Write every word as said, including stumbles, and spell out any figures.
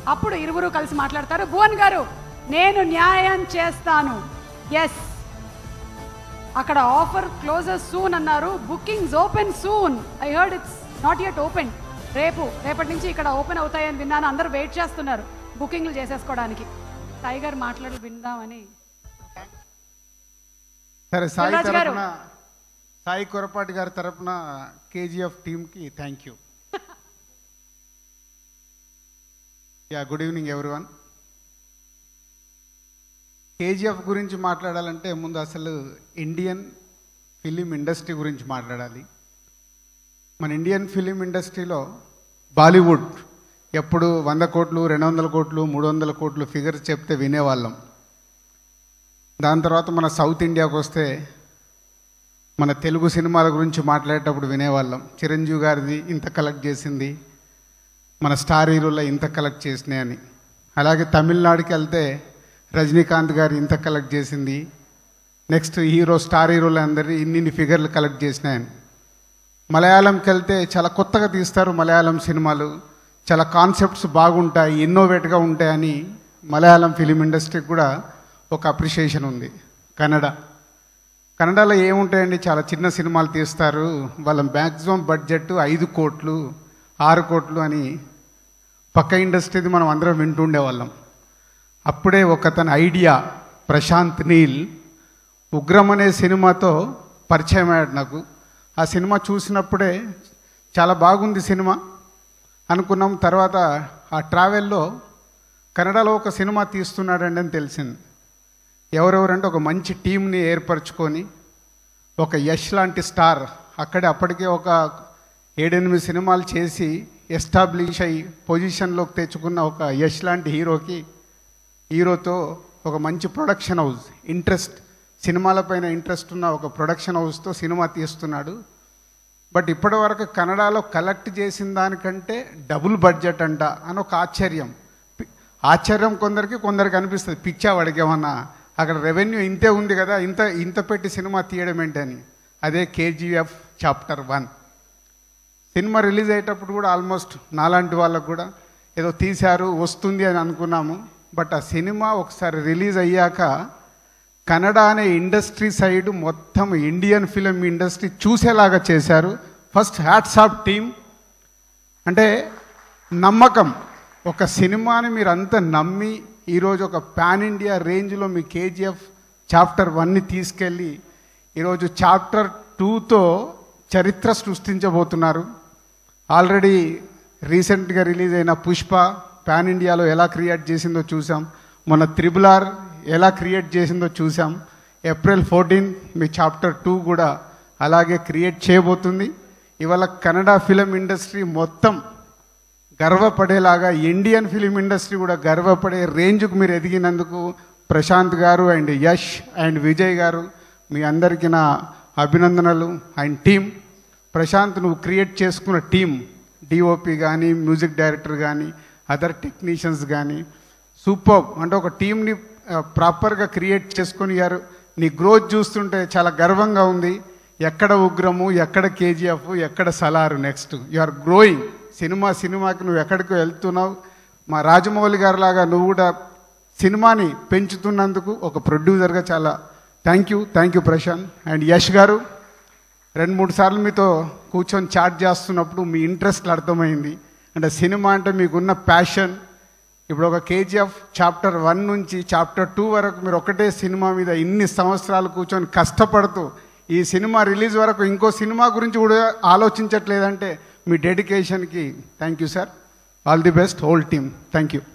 అప్పుడు ఇరువురు కలిసి మాట్లాడతారు. భువన్ గారు నేను న్యాయం చేస్తాను. ఎస్, అక్కడ ఆఫర్ క్లోజెస్ సూన్ అన్నారు. Bookings open soon. I heard it's not yet open. రేపు రేపటి నుంచి ఇక్కడ ఓపెన్ అవుతాయని విన్నాను. అందరూ వెయిట్ చేస్తున్నారు బుకింగ్లు చేసేసుకోవడానికి. టైగర్ మాట్లాడి విందామని. సరే, సాయి తరపున సాయి కొరపాటి గారి తరపున కేజీఎఫ్ టీమ్కి thank you. Yeah, good evening everyone. K G F గురించి మాట్లాడాలంటే ముందు అసలు ఇండియన్ ఫిలిం ఇండస్ట్రీ గురించి మాట్లాడాలి. మన ఇండియన్ ఫిలిం ఇండస్ట్రీలో బాలీవుడ్ ఎప్పుడు వంద కోట్లు రెండు వందల కోట్లు మూడు వందల కోట్లు ఫిగర్స్ చెప్తే వినేవాళ్ళం. దాని తర్వాత మన సౌత్ ఇండియాకు వస్తే మన తెలుగు సినిమాల గురించి మాట్లాడేటప్పుడు వినేవాళ్ళం. చిరంజీవి గారిది ఇంత కలెక్ట్ చేసింది, మన స్టార్ హీరోలో ఇంత కలెక్ట్ చేసినాయని. అలాగే తమిళనాడుకి వెళ్తే రజనీకాంత్ గారు ఇంత కలెక్ట్ చేసింది, నెక్స్ట్ హీరో స్టార్ హీరోలు అందరి ఇన్ని ఫిగర్లు కలెక్ట్ చేసినాయని. మలయాళంకి వెళ్తే చాలా కొత్తగా తీస్తారు మలయాళం సినిమాలు, చాలా కాన్సెప్ట్స్ బాగుంటాయి, ఇన్నోవేట్గా ఉంటాయని మలయాళం ఫిలిం ఇండస్ట్రీకి కూడా ఒక అప్రిషియేషన్ ఉంది. కన్నడ కన్నడలో ఏముంటాయండి, చాలా చిన్న సినిమాలు తీస్తారు, వాళ్ళ మ్యాక్సిమం బడ్జెట్ ఐదు కోట్లు ఆరు కోట్లు అని పక్క ఇండస్ట్రీది మనం అందరం వింటుండేవాళ్ళం. అప్పుడే ఒక తన ఐడియా ప్రశాంత్ నీల్ ఉగ్రం అనే సినిమాతో పరిచయం అయ్యాడు నాకు. ఆ సినిమా చూసినప్పుడే చాలా బాగుంది సినిమా అనుకున్నాం. తర్వాత ఆ ట్రావెల్లో కన్నడలో ఒక సినిమా తీస్తున్నాడండి అని తెలిసింది. ఎవరెవరంటే ఒక మంచి టీంని ఏర్పరచుకొని ఒక యష్ లాంటి స్టార్ అక్కడే అప్పటికే ఒక ఏడెనిమిది సినిమాలు చేసి ఎస్టాబ్లిష్ అయ్యి పొజిషన్లోకి తెచ్చుకున్న ఒక యష్ లాంటి హీరోకి హీరోతో ఒక మంచి ప్రొడక్షన్ హౌస్, ఇంట్రెస్ట్ సినిమాలపైన ఇంట్రెస్ట్ ఉన్న ఒక ప్రొడక్షన్ హౌస్తో సినిమా తీస్తున్నాడు. బట్ ఇప్పటి వరకు కన్నడలో కలెక్ట్ చేసిన దానికంటే డబుల్ బడ్జెట్ అంట అని ఒక ఆశ్చర్యం. ఆశ్చర్యం కొందరికి కొందరికి అనిపిస్తుంది, పిచ్చా వాడికి ఏమన్నా అక్కడ రెవెన్యూ ఇంతే ఉంది కదా, ఇంత ఇంత పెట్టి సినిమా తీయడం ఏంటని. అదే కేజీఎఫ్ చాప్టర్ వన్ సినిమా రిలీజ్ అయ్యేటప్పుడు కూడా ఆల్మోస్ట్ నాలాంటి వాళ్ళకు కూడా ఏదో తీశారు వస్తుంది అని అనుకున్నాము. బట్ ఆ సినిమా ఒకసారి రిలీజ్ అయ్యాక కన్నడ అనే ఇండస్ట్రీ సైడ్ మొత్తం ఇండియన్ ఫిలిం ఇండస్ట్రీ చూసేలాగా చేశారు. First hats off team. అంటే నమ్మకం, ఒక సినిమాని మీరు అంతా నమ్మి ఈరోజు ఒక పాన్ ఇండియా రేంజ్లో మీ కేజీఎఫ్ చాప్టర్ వన్ని తీసుకెళ్ళి ఈరోజు చాప్టర్ టూతో చరిత్ర సృష్టించబోతున్నారు. ఆల్రెడీ రీసెంట్గా రిలీజ్ అయిన పుష్ప పాన్ ఇండియాలో ఎలా క్రియేట్ చేసిందో చూసాం. మన త్రిబుల్ ఆర్ ఎలా క్రియేట్ చేసిందో చూసాం. ఏప్రిల్ ఫోర్టీన్ మీ చాప్టర్ టూ కూడా అలాగే క్రియేట్ చేయబోతుంది. ఇవాళ కన్నడ ఫిలిం ఇండస్ట్రీ మొత్తం గర్వపడేలాగా ఇండియన్ ఫిలిం ఇండస్ట్రీ కూడా గర్వపడే రేంజ్కు మీరు ఎదిగినందుకు ప్రశాంత్ గారు అండ్ యష్ అండ్ విజయ్ గారు మీ అందరికీ నా అభినందనలు. అండ్ టీమ్ ప్రశాంత్, నువ్వు క్రియేట్ చేసుకున్న టీం, డిఓపి కానీ మ్యూజిక్ డైరెక్టర్ కానీ అదర్ టెక్నీషియన్స్ కానీ సూపర్. అంటే ఒక టీంని ప్రాపర్గా క్రియేట్ చేసుకొని యారు నీ గ్రోత్ చూస్తుంటే చాలా గర్వంగా ఉంది. ఎక్కడ ఉగ్రము, ఎక్కడ కేజీఎఫ్, ఎక్కడ Salaar, next you are growing. సినిమా సినిమాకి నువ్వు ఎక్కడికి వెళ్తున్నావు. మా రాజమౌళి గారు లాగా నువ్వు కూడా సినిమాని పెంచుతున్నందుకు ఒక ప్రొడ్యూసర్గా చాలా thank you. Thank you Prashanth. And Yash garu, రెండు మూడు సార్లు మీతో కూర్చొని చాట్ చేస్తున్నప్పుడు మీ ఇంట్రెస్ట్లు అర్థమైంది. అంటే సినిమా అంటే మీకున్న ప్యాషన్. ఇప్పుడు ఒక కేజీఎఫ్ చాప్టర్ వన్ నుంచి చాప్టర్ టూ వరకు మీరు ఒకటే సినిమా మీద ఇన్ని సంవత్సరాలు కూర్చొని కష్టపడుతూ ఈ సినిమా రిలీజ్ వరకు ఇంకో సినిమా గురించి కూడా ఆలోచించట్లేదంటే మీ డెడికేషన్కి thank you sir. All the best whole team. Thank you.